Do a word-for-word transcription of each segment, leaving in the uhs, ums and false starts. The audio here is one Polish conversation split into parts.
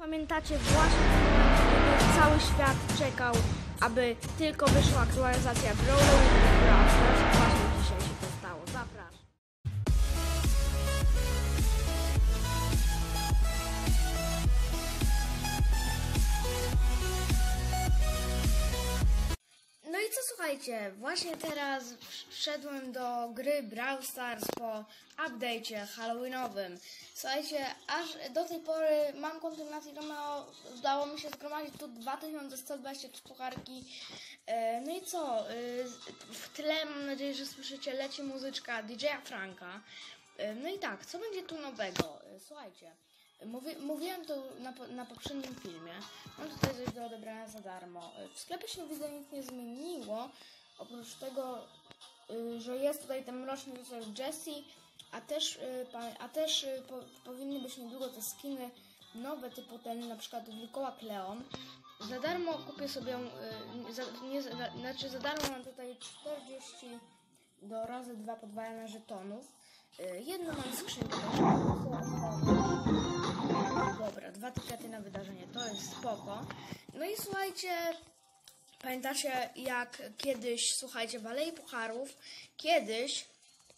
Pamiętacie właśnie kiedy cały świat czekał, aby tylko wyszła aktualizacja Brawl Stars. Teraz właśnie dzisiaj się to stało. Zapraszam. No i co, słuchajcie, właśnie teraz wszedłem do gry Brawl Stars po update'cie halloweenowym. Słuchajcie, aż do tej pory mam kontynuację Romeo, udało mi się zgromadzić tu dwa tysiące sto dwadzieścia trzy pucharki. No i co, w tle mam nadzieję, że słyszycie, leci muzyczka D J Franka. No i tak, co będzie tu nowego? Słuchajcie. Mówi, mówiłem to na, na poprzednim filmie. Mam tutaj coś do odebrania za darmo. W sklepie się widzę nic nie zmieniło. Oprócz tego, y, że jest tutaj ten mroczny rycerz Jessie, a też, y, a też y, po, powinny być niedługo te skiny nowe typu ten, na przykład Wilkołak Leon. Za darmo kupię sobie, y, za, nie, za, znaczy za darmo mam tutaj czterdzieści do razy dwa podwajania żetonów. Y, jedno mam skrzynkę. Dobra, dwa tykety na wydarzenie, to jest spoko. No i słuchajcie, pamiętacie jak kiedyś, słuchajcie, w Alei Pucharów, kiedyś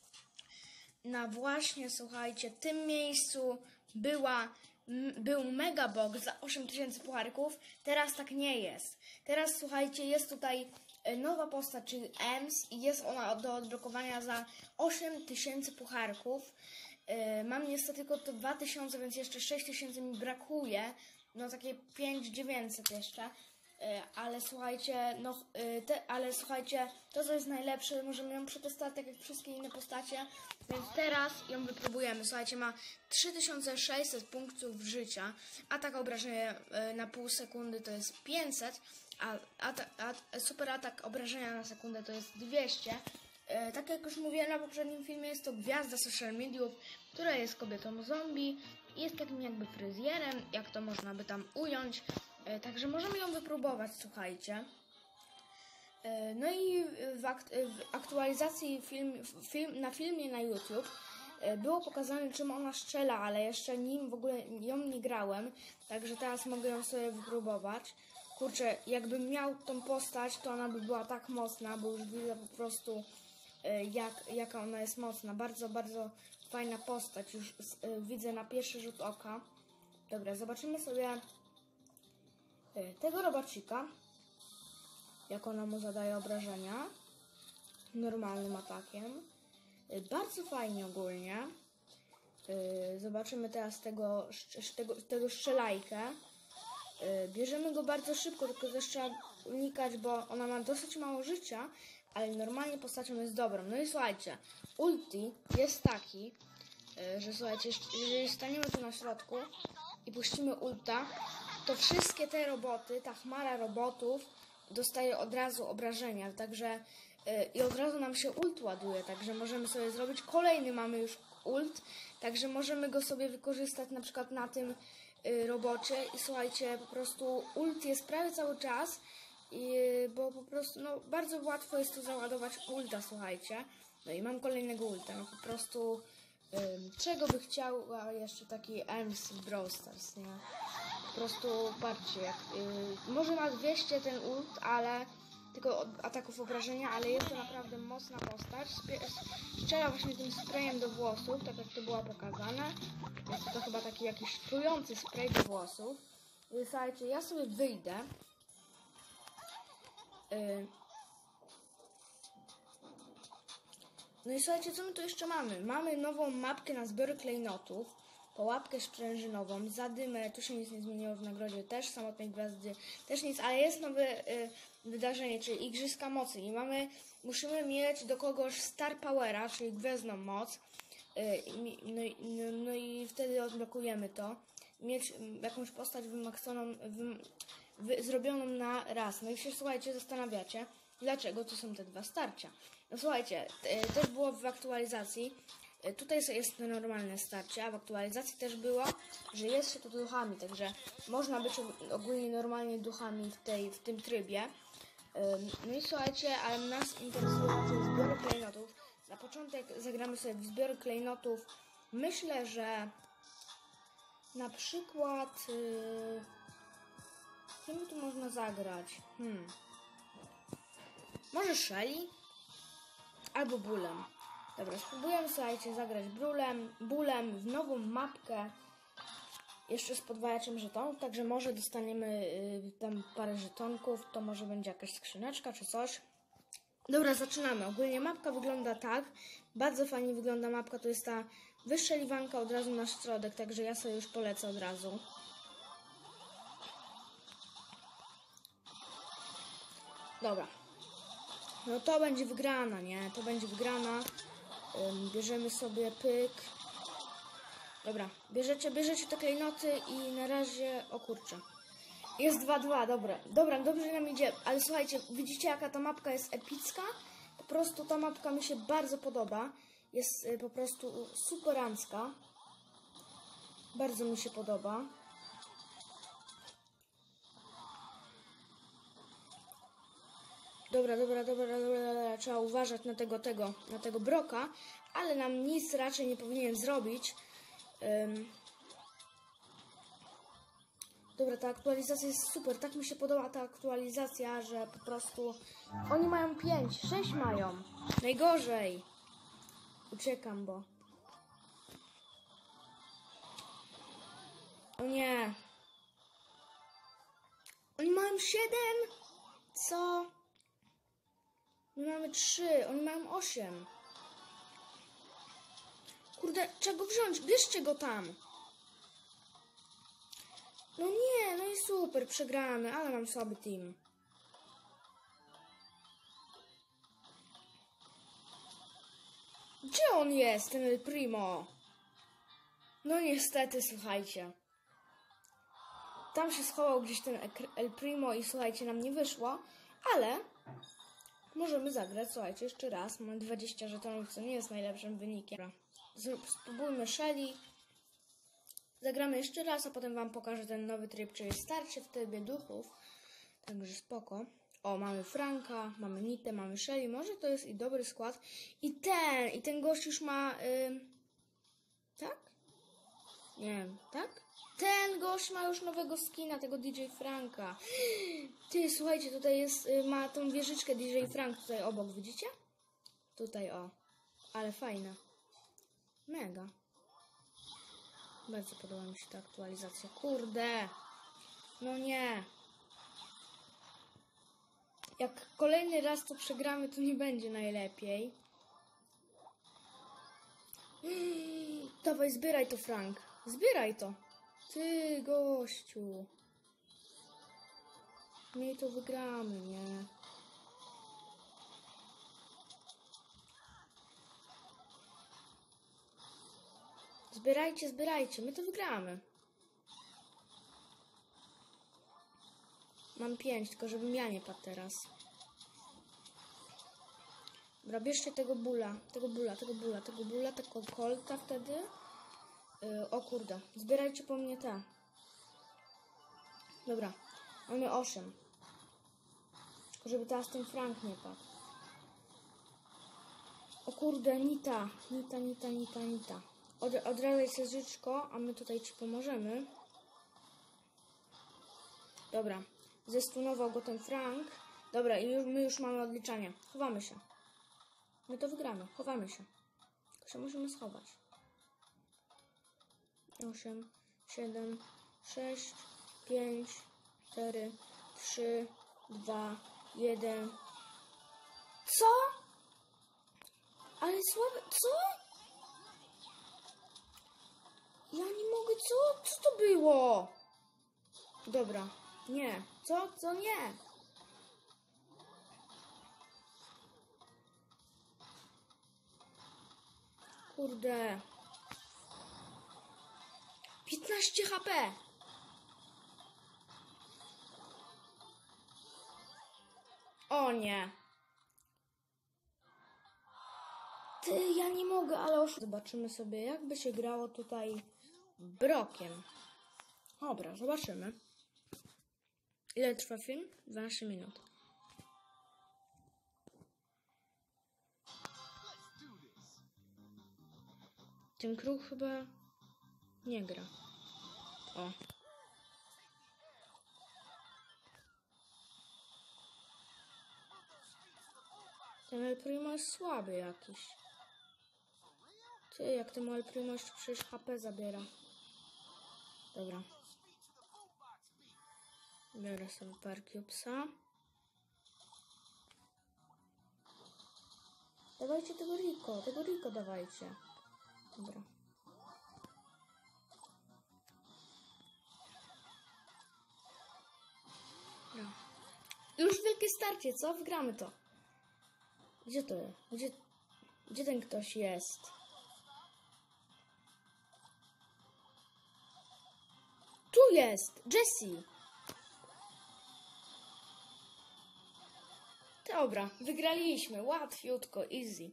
na właśnie, słuchajcie, tym miejscu była, m, był Megabox za osiem tysięcy pucharków, teraz tak nie jest. Teraz, słuchajcie, jest tutaj nowa postać, czyli Ems i jest ona do odblokowania za osiem tysięcy pucharków. Mam niestety tylko to dwa tysiące, więc jeszcze sześć tysięcy mi brakuje. No takie pięć tysięcy dziewięćset jeszcze. Ale słuchajcie, no, te, ale słuchajcie, to co jest najlepsze, możemy ją przetestować tak jak wszystkie inne postacie. Więc teraz ją wypróbujemy. Słuchajcie, ma trzy tysiące sześćset punktów życia. Atak obrażenia na pół sekundy to jest pięćset. A, atak, a super atak obrażenia na sekundę to jest dwieście. E, tak jak już mówiłem na poprzednim filmie, jest to gwiazda social mediów, która jest kobietą zombie, jest takim jakby fryzjerem, jak to można by tam ująć, e, także możemy ją wypróbować, słuchajcie. E, no i w, akt, w aktualizacji film, film, na filmie na YouTube e, było pokazane, czym ona strzela, ale jeszcze nim w ogóle ją nie grałem, także teraz mogę ją sobie wypróbować. Kurczę, jakbym miał tą postać, to ona by była tak mocna, bo już widzę po prostu jak, jaka ona jest mocna. Bardzo, bardzo fajna postać. Już y, widzę na pierwszy rzut oka. Dobra, zobaczymy sobie y, tego robacika. Jak ona mu zadaje obrażenia. Normalnym atakiem. Y, bardzo fajnie ogólnie. Y, zobaczymy teraz tego, tego, tego strzelajkę. Y, bierzemy go bardzo szybko, tylko też trzeba unikać, bo ona ma dosyć mało życia, ale normalnie postacią jest dobrą. No i słuchajcie, ulti jest taki, y, że słuchajcie, jeżeli staniemy tu na środku i puścimy ulta, to wszystkie te roboty, ta chmara robotów dostaje od razu obrażenia, także y, i od razu nam się ult ładuje, także możemy sobie zrobić kolejny, mamy już ult, także możemy go sobie wykorzystać na przykład na tym robocie i słuchajcie, po prostu ult jest prawie cały czas, i, bo po prostu, no bardzo łatwo jest tu załadować ulta, słuchajcie. No i mam kolejnego ulta, no po prostu ym, czego by chciał a jeszcze taki Ems w Brawl Stars, nie? Po prostu patrzcie, jak, yy, może ma dwieście ten ult, ale tylko od ataków obrażenia, ale jest to naprawdę mocna postać. Strzela właśnie tym sprayem do włosów, tak jak to było pokazane. Jest to chyba taki jakiś trujący spray do włosów. Słuchajcie, ja sobie wyjdę. Yy. No i słuchajcie, co my tu jeszcze mamy? Mamy nową mapkę na zbiory klejnotów. Pułapkę sprężynową, zadymę, tu się nic nie zmieniło w nagrodzie, też samotnej gwiazdy, też nic, ale jest nowe y, wydarzenie, czyli Igrzyska Mocy i mamy, musimy mieć do kogoś Star Powera, czyli gwiazdną moc, y, no, no, no i wtedy odblokujemy to, mieć jakąś postać wymaksoną, wy, wy, zrobioną na raz. No i się, słuchajcie, zastanawiacie, dlaczego to są te dwa starcia. No słuchajcie, y, też było w aktualizacji. Tutaj jest to normalne starcie, a w aktualizacji też było, że jest się to duchami, także można być ogólnie normalnie duchami w, tej, w tym trybie. No i słuchajcie, ale nas interesują zbiory klejnotów. Na początek zagramy sobie w zbiory klejnotów. Myślę, że Na przykład... Yy... Kim tu można zagrać? Hmm. Może Shelly? Albo Bullem. Dobra, spróbujemy, słuchajcie, zagrać Bullem, Bullem w nową mapkę. Jeszcze z podwajaczem żetonów, także może dostaniemy yy, tam parę żetonków. To może będzie jakaś skrzyneczka czy coś. Dobra, zaczynamy. Ogólnie mapka wygląda tak. Bardzo fajnie wygląda mapka. To jest ta wystrzeliwanka od razu na środek, także ja sobie już polecę od razu. Dobra. No to będzie wygrana, nie? To będzie wygrana. Ym, bierzemy sobie pyk. Dobra, bierzecie, bierzecie te klejnoty i na razie... O kurczę. Jest dwa dwa, dobra. Dobra, dobrze nam idzie. Ale słuchajcie, widzicie jaka ta mapka jest epicka? Po prostu ta mapka mi się bardzo podoba. Jest y, po prostu superancka. Bardzo mi się podoba. Dobra, dobra, dobra, dobra, dobra, trzeba uważać na tego, tego, na tego Broka, ale nam nic raczej nie powinien zrobić. Um. Dobra, ta aktualizacja jest super, tak mi się podoba ta aktualizacja, że po prostu oni mają pięć, sześć mają. Najgorzej. Uciekam, bo... O nie. Oni mają siedem? Co? My mamy trzy, oni mają osiem. Kurde, czego wziąć? Bierzcie go tam. No nie, no i super, przegramy, ale mam słaby team. Gdzie on jest, ten El Primo? No niestety, słuchajcie. Tam się schował gdzieś ten El Primo i słuchajcie, nam nie wyszło, ale możemy zagrać, słuchajcie, jeszcze raz. Mamy dwadzieścia żetonów, co nie jest najlepszym wynikiem. Spróbujmy Shelly. Zagramy jeszcze raz, a potem wam pokażę ten nowy tryb, czyli starcie w trybie duchów. Także spoko. O, mamy Franka, mamy Nitę, mamy Shelly. Może to jest i dobry skład. I ten, i ten gość już ma... Yy... Tak? Nie wiem, tak? Ten gość ma już nowego skina, tego D J Franka. Ty, słuchajcie, tutaj jest, yy, ma tą wieżyczkę D J Frank tutaj obok, widzicie? Tutaj, o. Ale fajna. Mega. Bardzo podoba mi się ta aktualizacja. Kurde! No nie! Jak kolejny raz to przegramy, to nie będzie najlepiej. Dawaj, zbieraj to, Frank. Zbieraj to. Ty, gościu. My to wygramy, nie? Zbierajcie, zbierajcie. My to wygramy. Mam pięć, tylko żebym ja nie padł teraz. Dobra, bierzcie tego bula, tego bula, tego bula, tego bula, tego kolta wtedy. Yy, o kurde, zbierajcie po mnie te. Dobra, mamy osiem. Tylko żeby teraz ten Frank nie padł. O kurde, Nita, Nita, Nita, Nita, Nita. Od, odradzaj się życzko, a my tutaj ci pomożemy. Dobra, zestunował go ten Frank. Dobra, i już, my już mamy odliczanie. Chowamy się. My to wygramy, chowamy się. Tylko się musimy schować. osiem, siedem, sześć, pięć, cztery, trzy, dwa, jeden. Co? Ale słabe, co? Ja nie mogę, co? Co to było? Dobra, nie. Co? Co? Nie. Kurde. piętnaście H P. O nie. Ty, ja nie mogę, ale już zobaczymy sobie, jakby się grało tutaj Brokiem. Dobra, zobaczymy. Ile trwa film? dwanaście minut. Ten kruk chyba nie gra. O. Ten El Primo jest słaby jakiś. Ty, jak ten El Primo jeszcze przecież H P zabiera. Dobra. Biorę sobie Power Cubesa. Dawajcie tego Rico, tego Rico dawajcie. Dobra. No. Już wielkie starcie, co? Wygramy to. Gdzie to jest? Gdzie, gdzie ten ktoś jest? Tu jest! Jessie! Dobra, wygraliśmy. Łatwiutko, easy.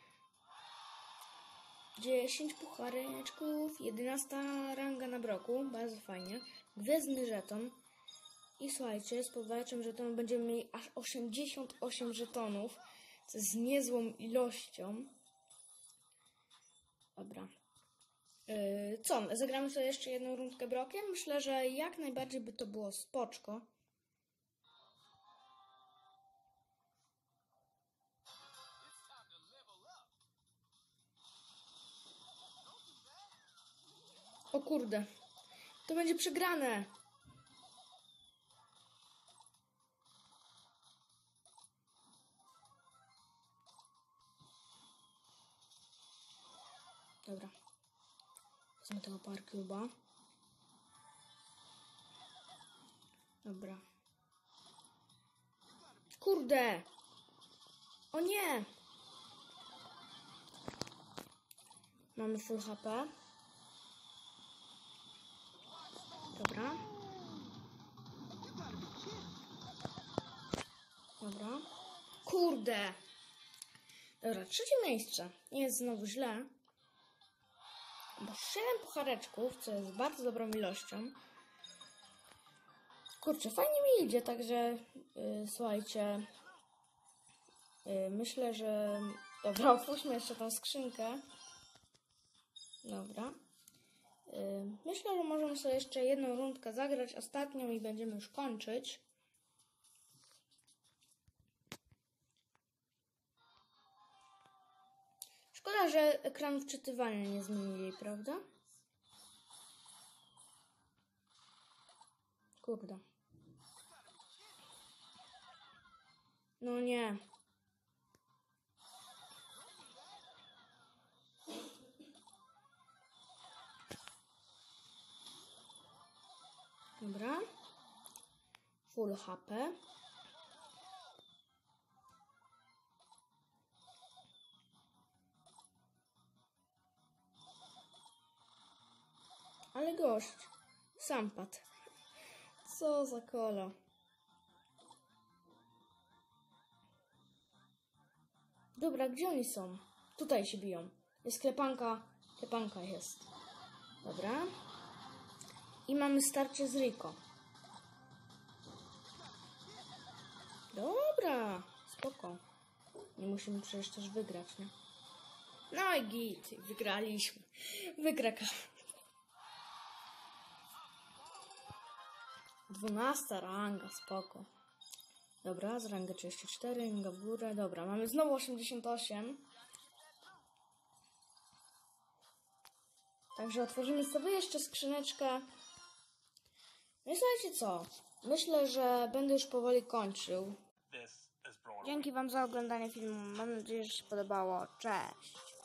dziesięć puchareczków, jedenasta ranga na broku, bardzo fajnie. Gwiazdny żeton. I słuchajcie, z powalczym żetonem będziemy mieli aż osiemdziesiąt osiem żetonów, co jest niezłą ilością. Dobra. Yy, co, zagramy sobie jeszcze jedną rundkę brokiem? Myślę, że jak najbardziej by to było spoczko. O kurde, to będzie przegrane. Dobra. Wezmę tego Power Cube'a. Dobra. Kurde! O nie! Mamy full H P. Dobra. Dobra. Kurde! Dobra, trzecie miejsce. Nie jest znowu źle. Bo siedem puchareczków, co jest bardzo dobrą ilością. Kurczę, fajnie mi idzie, także yy, słuchajcie. Yy, myślę, że... Dobra, otwórzmy jeszcze tą skrzynkę. Dobra. Yy, myślę, że możemy sobie jeszcze jedną rundkę zagrać, ostatnią i będziemy już kończyć. Szkoda, że ekran wczytywania nie zmienili, prawda? Kurde. No nie. Dobra. Full H P. Ale gość. Sam padł. Co za kola. Dobra, gdzie oni są? Tutaj się biją. Jest klepanka. Klepanka jest. Dobra. I mamy starcie z Rico. Dobra. Spoko. Nie musimy przecież też wygrać, nie? No i git. Wygraliśmy. Wygraka. dwunasta ranga. Spoko. Dobra, z ranga trzydzieści cztery, ranga w górę. Dobra, mamy znowu osiemdziesiąt osiem. Także otworzymy sobie jeszcze skrzyneczkę. No i słuchajcie co? Myślę, że będę już powoli kończył. Dzięki wam za oglądanie filmu. Mam nadzieję, że się podobało. Cześć!